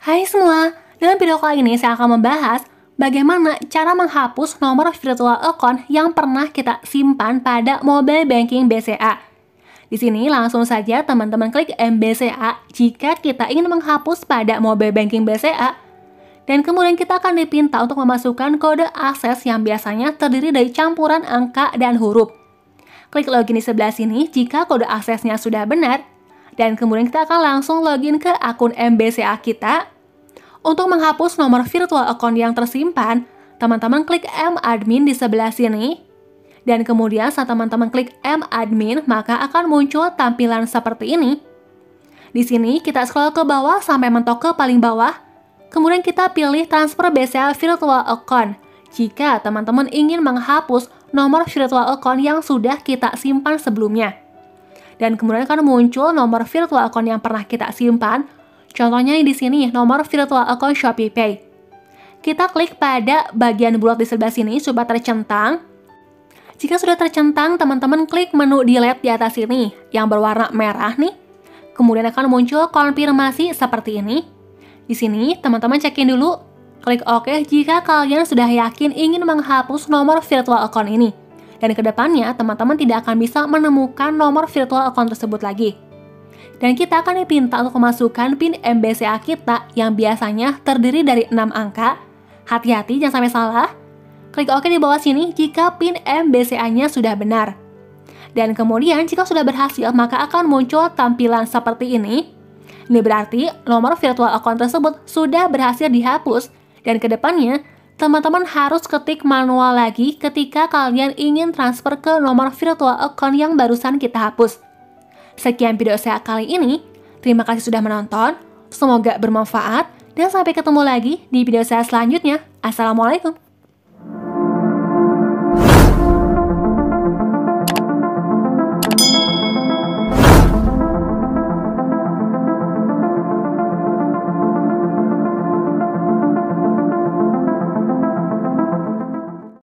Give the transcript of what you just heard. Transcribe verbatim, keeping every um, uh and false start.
Hai semua, dalam video kali ini saya akan membahas bagaimana cara menghapus nomor virtual account yang pernah kita simpan pada mobile banking B C A. Di sini langsung saja teman-teman klik M B C A jika kita ingin menghapus pada mobile banking B C A. Dan kemudian kita akan dipinta untuk memasukkan kode akses yang biasanya terdiri dari campuran angka dan huruf. Klik login di sebelah sini jika kode aksesnya sudah benar. Dan kemudian kita akan langsung login ke akun M B C A kita. Untuk menghapus nomor virtual account yang tersimpan, teman-teman klik M admin di sebelah sini. Dan kemudian saat teman-teman klik M admin, maka akan muncul tampilan seperti ini. Di sini kita scroll ke bawah sampai mentok ke paling bawah. Kemudian kita pilih transfer B C A virtual account. Jika teman-teman ingin menghapus nomor virtual account yang sudah kita simpan sebelumnya. Dan kemudian akan muncul nomor virtual account yang pernah kita simpan. Contohnya di sini nomor virtual account ShopeePay. Kita klik pada bagian bulat di sebelah sini supaya tercentang. Jika sudah tercentang, teman-teman klik menu delete di atas sini yang berwarna merah nih. Kemudian akan muncul konfirmasi seperti ini. Di sini teman-teman cekin dulu. Klik OK jika kalian sudah yakin ingin menghapus nomor virtual account ini. Dan kedepannya teman-teman tidak akan bisa menemukan nomor virtual account tersebut lagi. Dan kita akan dipinta untuk memasukkan PIN M B C A kita yang biasanya terdiri dari enam angka. Hati-hati jangan sampai salah. Klik OK di bawah sini jika PIN M B C A-nya sudah benar. Dan kemudian jika sudah berhasil maka akan muncul tampilan seperti ini. Ini berarti nomor virtual account tersebut sudah berhasil dihapus. Dan kedepannya teman-teman harus ketik manual lagi ketika kalian ingin transfer ke nomor virtual account yang barusan kita hapus. Sekian video saya kali ini, terima kasih sudah menonton, semoga bermanfaat, dan sampai ketemu lagi di video saya selanjutnya. Assalamualaikum.